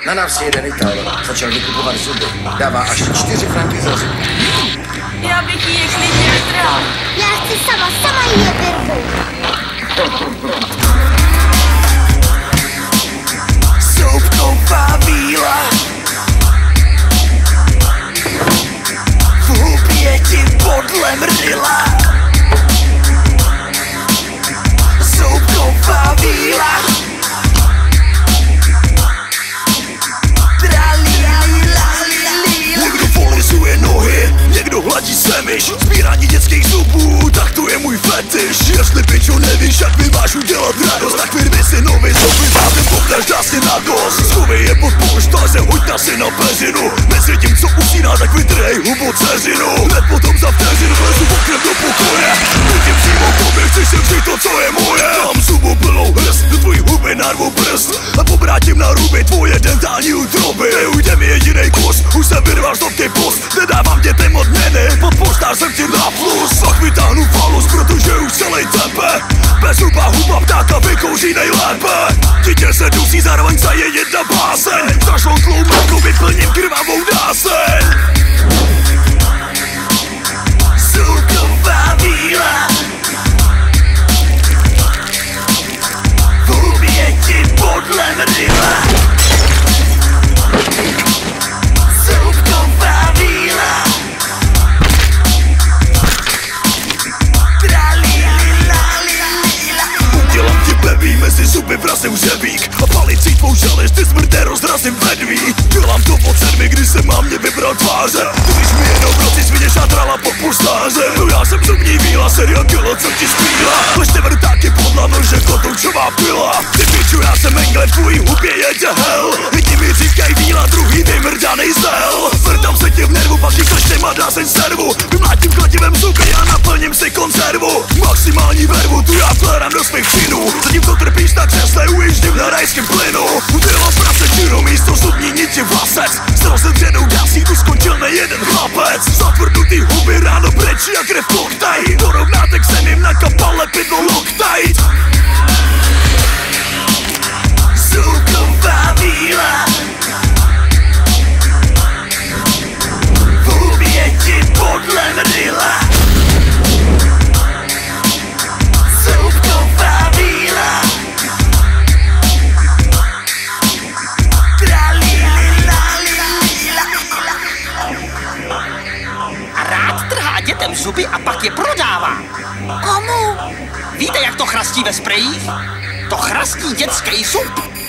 Na návsi jeden Ital začal vykupovat zuby. Dává až 4 franky za zub. Já bych ji klidně vydral. Já chci sama jí je vyrvu. Soupková víla. V hubě ti podle mrdila. Soupková víla. Někdo polizuje nohy, někdo hladí semiš. Sbírání dětských zubů, tak to je můj fetiš. Jestli pičo nevíš, jak mi máš udělat radost, tak vyrvi si nový zuby, závím popneš, dá si na dost. Schovej je pod polštáře, hoď na si na peřinu. Mezi tím, co usíná, tak vytrhej hubu dceřinu. Hned potom za vteřinu vlezu okrem do pokoje. Vidím přímo tobě, chceš si vzít to, co je moje. Dám zubu plnou hrst, do tvojí huby narvu prst a pobrátím na ruby tvoje dentální útroby. Neujde mi jedinej kus, už jsem vyrval stopky post. Nedávám dětem odměny, pod polštářem ti na plus. Pak vytáhnu falus, protože už celej tepe. Bez zuba huba ptáka vykouří nejlépe. Dítě se dusí, zároveň za je jedna báseň. Zašlontlou mrku vyplním krvavou náseň. Soupková víla. V hubě ti podle mrdila. Soupková víla. Udělám ti bebí, mezi zuby vrazím hřebík a palicí tvou želeš, ty smrté rozrazím vedví. Dělám to od 7, když se mám mě vybral tváře. Když mi jenom v noci svině šátrala pod polštářem. No já jsem zubní víla, serial killer, co ti spíla. Ležte vrtáky podla nože, kotoučová pila. Ty piču, já jsem engle, v tvojí hubě jede hell. Lidi mi říkají víla, druhý vymrdanej zel. Vrtám se ti v nervu, pak ti kleštěm a dá se servu. Vymlátím kladivem zuby, já naplním si konzervu. Maximální vervu, tu já vkládám do svých činů. Zatímco trpíš na křesle, ujíždím na rajském plynu. Udělám prasečinu místo zubní niti vlasec. S rozevřenou dásí tu skončil nejeden chlapec. Zatvrdnutý huby ráno brečí a krev koktají. Porovnáte k zemím na kapale pidlo loktajt. Soupková víla. V hubě ti podle mrdila. Soupková víla. A rád trhá dětem zuby a pak je prodává. Komu? Víte, jak to chrastí ve sprejích? To chrastí dětský zub.